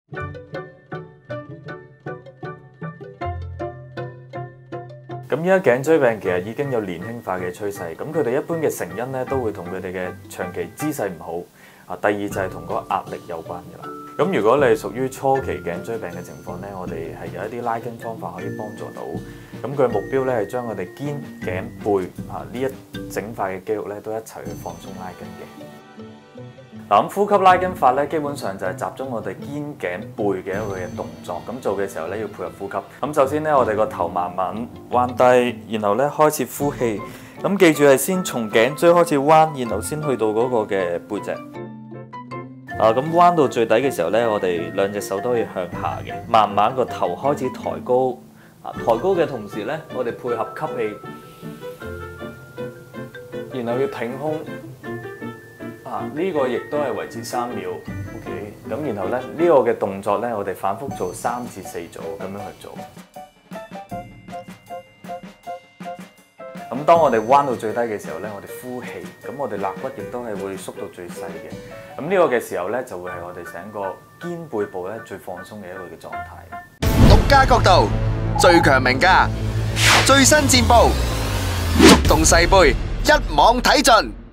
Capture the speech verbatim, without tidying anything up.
咁依家頸椎病其實已經有年輕化嘅趨勢，咁佢哋一般嘅成因咧都會同佢哋嘅長期姿勢唔好啊。第二就係同嗰個壓力有關嘅啦。咁如果你係屬於初期頸椎病嘅情況咧，我哋係有一啲拉筋方法可以幫助到。咁佢目標咧係將我哋肩、頸、背啊呢一整塊嘅肌肉咧都一齊去放鬆拉筋嘅。嗱，咁呼吸拉筋法咧，基本上就係集中我哋肩頸背嘅一個嘅動作。咁做嘅時候咧，要配合呼吸。咁首先咧，我哋個頭慢慢彎低，然後咧開始呼氣。咁記住係先從頸椎開始彎，然後先去到嗰個嘅背脊。啊，咁彎到最底嘅時候咧，我哋兩隻手都可以向下嘅，慢慢個頭開始抬高。啊，抬高嘅同時咧，我哋配合吸氣，然後要挺胸。啊！呢個亦都係維持三秒 ，OK。咁然後咧，呢個嘅動作咧，我哋反覆做三至四組咁樣去做。咁當我哋彎到最低嘅時候咧，我哋呼氣，咁我哋肋骨亦都係會縮到最細嘅。咁呢個嘅時候咧，就會係我哋成個肩背部咧最放鬆嘅一個嘅狀態。 獨家角度，最強名家，最新戰報，觸動細背，一網睇盡。